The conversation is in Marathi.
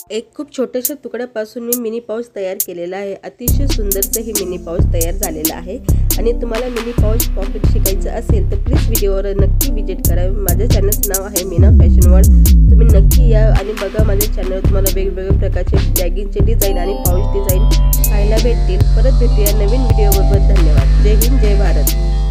एक खूप छोट्याशा तुकड्यापासून मी मिनी पाऊच तयार केलेला आहे। अतिशय सुंदरचं हे मिनी पाऊच तयार झालेलं आहे आणि तुम्हाला मिनी पाऊच पॉकेट शिकायचं असेल तर प्लीज व्हिडिओवर नक्की विजिट करा। माझ्या चॅनलचं नाव आहे मीना फॅशन वर्ल्ड। तुम्ही नक्की या आणि बघा माझ्या चॅनलवर तुम्हाला वेगवेगळ्या प्रकारचे बॅगिंगचे डिझाईन आणि पाऊच डिझाईन पाहायला भेटतील। परत भेटूया नवीन व्हिडिओबरोबर। धन्यवाद। जय हिंद, जय भारत।